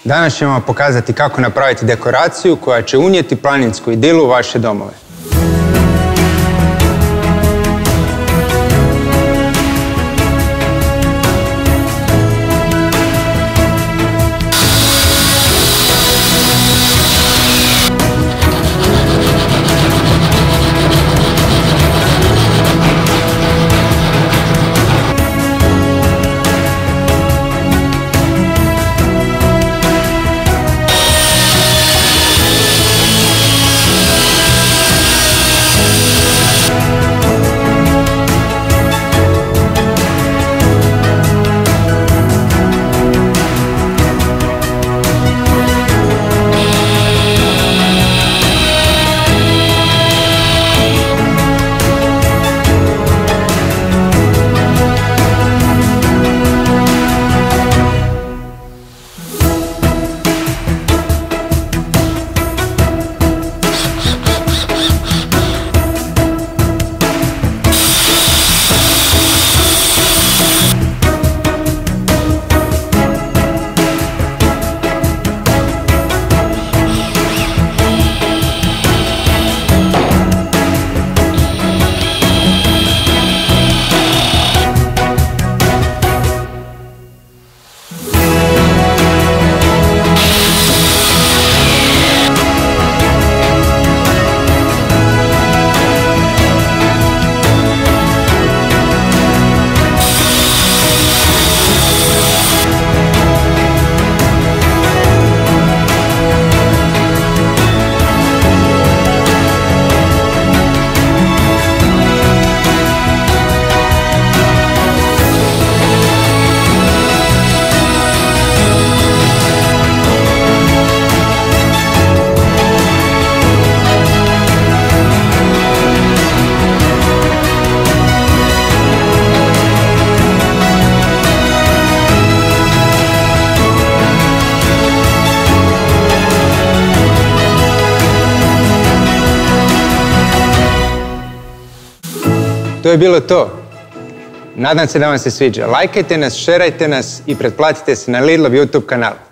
Danas ćemo vam pokazati kako napraviti dekoraciju koja će unijeti planinsku idilu u vaše domove. To je bilo to. Nadam se da vam se sviđa. Lajkajte nas, šerajte nas i pretplatite se na Lidlov YouTube kanal.